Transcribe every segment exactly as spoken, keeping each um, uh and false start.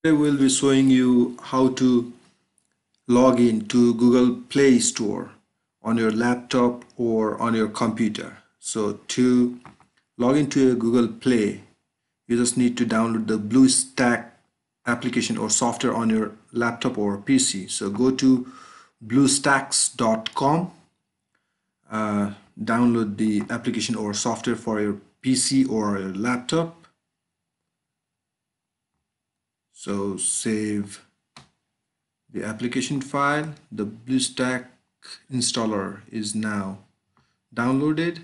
Today we'll be showing you how to log in to Google Play Store on your laptop or on your computer. So to log into a Google Play, you just need to download the BlueStack application or software on your laptop or P C. So go to bluestacks dot com, uh, download the application or software for your P C or your laptop. So save the application file. The BlueStack installer is now downloaded,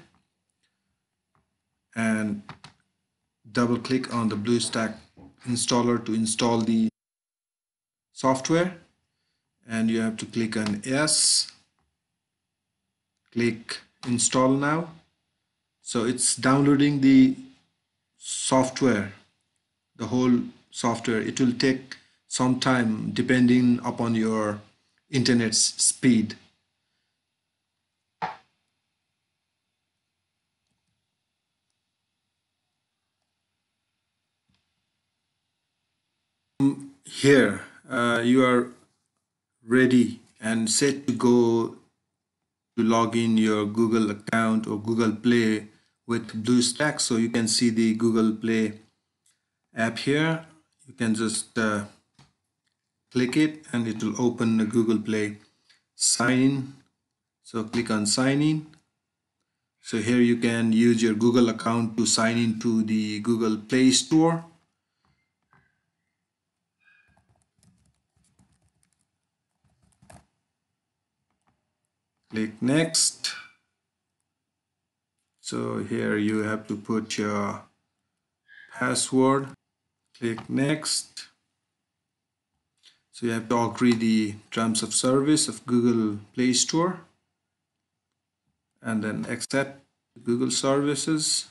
and double click on the BlueStack installer to install the software, and you have to click on yes, click install now. So it's downloading the software, the whole software. It will take some time depending upon your internet speed. Here uh, you are ready and set to go to log in your Google account or Google Play with BlueStack. So you can see the Google Play app here. You can just uh, click it and it will open the Google Play. Sign in. So click on sign in. So here you can use your Google account to sign into the Google Play Store. Click next. So here you have to put your password. Click next. So you have to agree the terms of service of Google Play Store, and then accept Google services.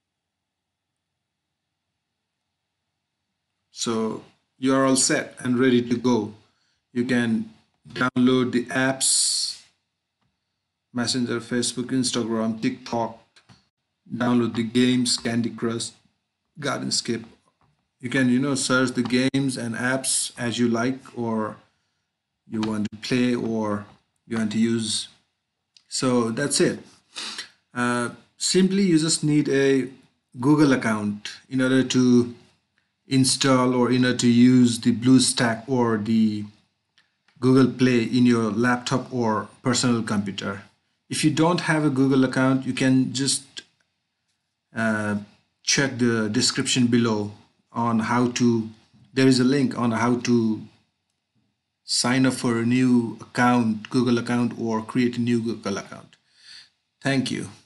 So you are all set and ready to go. You can download the apps, Messenger, Facebook, Instagram, TikTok, download the games, Candy Crush, Gardenscape. You can, you know, search the games and apps as you like, or you want to play, or you want to use. So that's it. Uh, simply you just need a Google account in order to install or in order to use the BlueStack or the Google Play in your laptop or personal computer. If you don't have a Google account, you can just uh, check the description below on how to, there is a link on how to sign up for a new account, Google account, or create a new Google account. Thank you.